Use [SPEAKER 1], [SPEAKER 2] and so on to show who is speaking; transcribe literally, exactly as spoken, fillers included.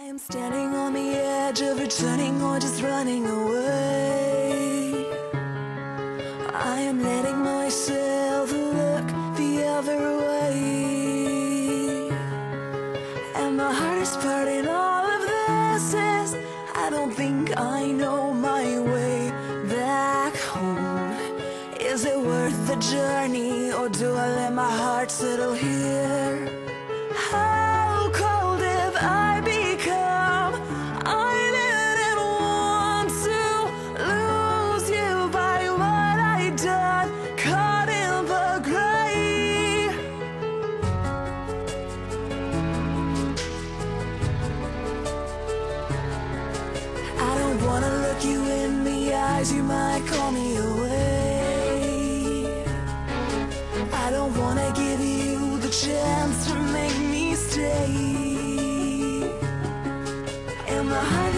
[SPEAKER 1] am standing on the edge of returning or just running away. I am letting myself look the other way. And the hardest part in all of this is I don't think I know my way back home. Is it worth the journey, or do I let my heart settle here? How cold have I become? I didn't want to lose you by what I done, caught in the gray. I don't wanna look you in the eyes, you might call me away. I don't wanna give you the chance to make me stay. And the